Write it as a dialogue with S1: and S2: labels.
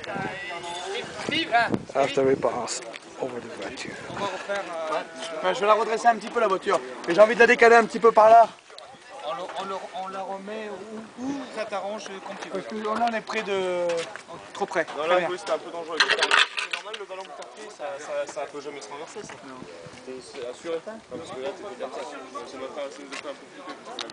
S1: After we pass over the voiture.
S2: On va refaire. Je vais la redresser un petit peu la voiture. Mais j'ai envie de la décaler un petit peu par là.
S3: On la remet où ça t'arrange comme tu veux.
S2: Parce que là on est près de. Trop près.
S4: Non, là, c'était un peu dangereux. C'est normal, le ballon que t'as pris, ça peut jamais se renverser, ça. C'est assuré. Parce que là, tu peux faire ça. Ça nous a fait un peu flipper.